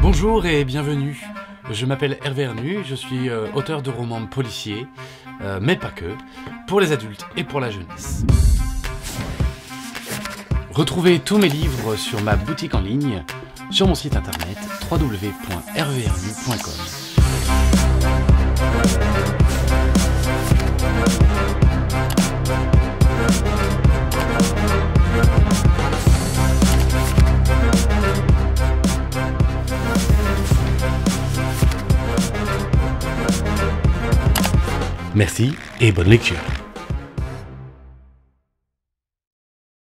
Bonjour et bienvenue. Je m'appelle Hervé Hernu, je suis auteur de romans policiers, mais pas que, pour les adultes et pour la jeunesse. Retrouvez tous mes livres sur ma boutique en ligne, sur mon site internet www.hervehernu.com. Merci et bonne lecture.